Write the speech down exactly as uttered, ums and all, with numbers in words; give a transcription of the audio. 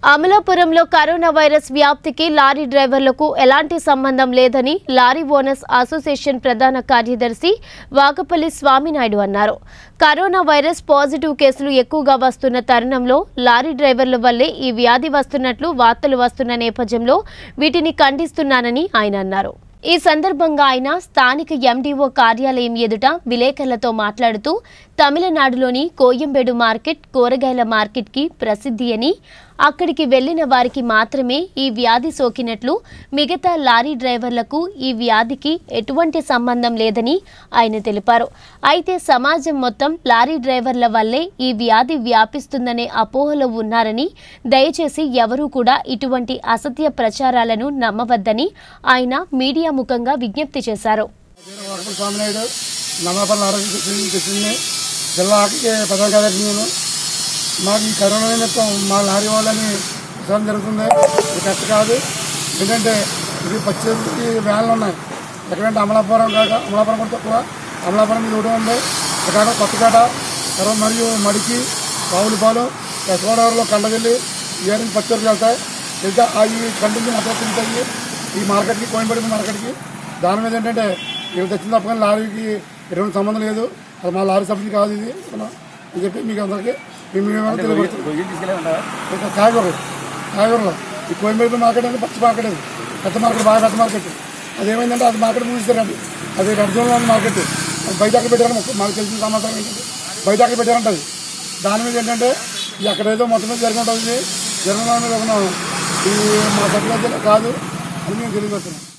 అమలాపురంలో corona virus వ్యాప్తికి lorry డ్రైవర్లకు ఎలాంటి సంబంధం లేదని లారీ ఓనర్స్ అసోసియేషన్ ప్రధాన కార్యదర్శి వాకపల్లి స్వామినాయుడు అన్నారు. కరోనా వైరస్ పాజిటివ్ కేసులు ఎక్కువగా వస్తున్న తరుణంలో లారీ డ్రైవర్ల వల్లే ఈ వ్యాధి వస్తున్నట్లు వార్తలు వస్తున్న నేపథ్యంలో వీటిని ఖండిస్తున్నానని ఆయన అన్నారు. ఈ సందర్భంగా ఆయన స్థానిక ఎండీఓ కార్యాలయం ఎదుట విలేకరులతో మాట్లాడుతూ తమిళనాడులోని కోయంబేడు మార్కెట్ కూరగాయల మార్కెట్కి ప్రసిద్ధి అని, అక్కడికి వెళ్లిన వారికి మాత్రమే ఈ వ్యాధి సోకినట్లు, మిగతా లారీ డ్రైవర్లకు ఈ వ్యాధికి ఎటువంటి సంబంధం లేదని ఆయన తెలిపారు. అయితే సమాజం మొత్తం లారీ డ్రైవర్ల వల్లే ఈ వ్యాధి వ్యాపిస్తుందనే అపోహలో ఉన్నారని, దయచేసి ఎవరూ కూడా ఇటువంటి అసత్య ప్రచారాలను నమ్మవద్దని ఆయన మీడియా ముఖంగా విజ్ఞప్తి చేశారు. మాకు ఈ కరోనా నిమిత్తం మా లారీ వాళ్ళని విషయం జరుగుతుంది. ఇది కరెక్ట్ కాదు. ఎందుకంటే ఇది పచ్చి వ్యాన్లు ఉన్నాయి. ఎక్కడంటే అమలాపురం కాక అమలాపురం కూడా తక్కువ, అమలాపురం మీద ఒకటి ఉంది. ఇక్కడ కొత్తకాట తర్వాత మరియు మడికి బావులపాలెం ఎస్గోదావరిలో కండగిల్లి ఇయర్ పచ్చరికి వెళ్తాయి. ఇంకా అవి కంటిన్యూ మొత్తం తింటాయి ఈ మార్కెట్కి, కోయంబేడు మార్కెట్కి. దాని మీద ఏంటంటే ఇవి తెచ్చిన తప్ప కానీ లారీకి ఎటువంటి సంబంధం లేదు. అది మా లారీ సబ్సిడీ కాదు ఇది అని చెప్పి మీకు అందరికీ మేము కాయగూరలు కాయగూరలు ఈ కోయంబేడు మార్కెట్ అంటే పచ్చి మార్కెట్, అది పెద్ద మార్కెట్, బాగా పెద్ద మార్కెట్. అది ఏమైందంటే అది మార్కెట్ మూసిస్తారండి. అది రెడ్ జోన్లో ఉన్న మార్కెట్. అది బయట అక్కడ పెట్టారు. మాకు తెలిసిన సమాచారం ఏంటంటే బయట అక్కడ పెట్టారంట. అది దాని మీద ఏంటంటే అక్కడేదో మొత్తం మీద జరిగి ఉంటుంది. జరగడం మీద ఈ మా సభ్యులు కాదు అని మేము తెలియజేస్తున్నాం.